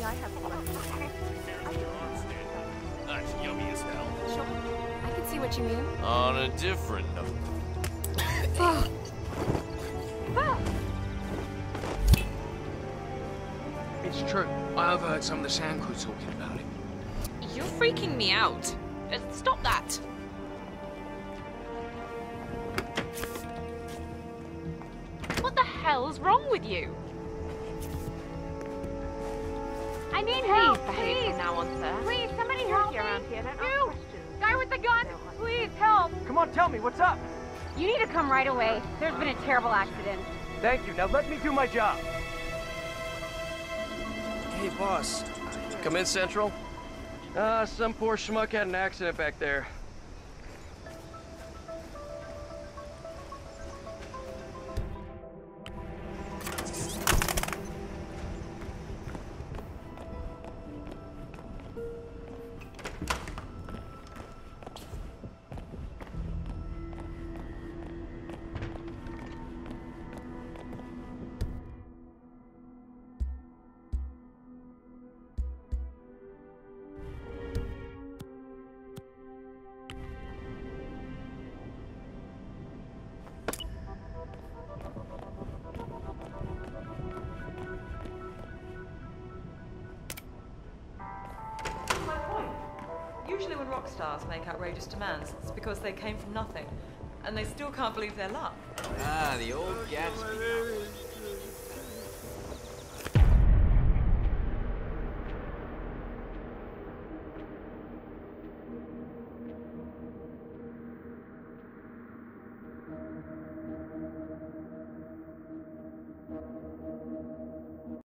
I have one. That's yummy as hell. Sure. I can see what you mean. On a different note. It's true. I overheard some of the Sand Crew talking about it. You're freaking me out. Stop that. What the hell's wrong with you? I need Please help. behave Please. from now on, sir. Please, somebody help me. around here, don't ask You, questions. guy with the gun, please help. Come on, tell me, what's up? You need to come right away. There's been a terrible accident. Thank you. Now let me do my job. Hey, boss. Come in, Central? Some poor schmuck had an accident back there. Usually when rock stars make outrageous demands, it's because they came from nothing. And they still can't believe their luck. Ah, the old Gatsby.